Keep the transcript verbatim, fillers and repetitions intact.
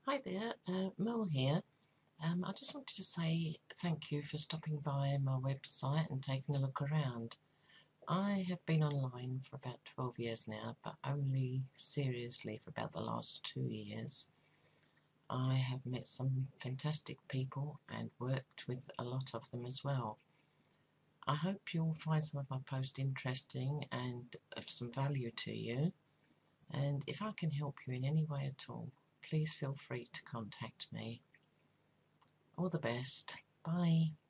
Hi there, uh, Merle here. Um, I just wanted to say thank you for stopping by my website and taking a look around. I have been online for about twelve years now, but only seriously for about the last two years. I have met some fantastic people and worked with a lot of them as well. I hope you'll find some of my posts interesting and of some value to you. And if I can help you in any way at all, please feel free to contact me. All the best. Bye.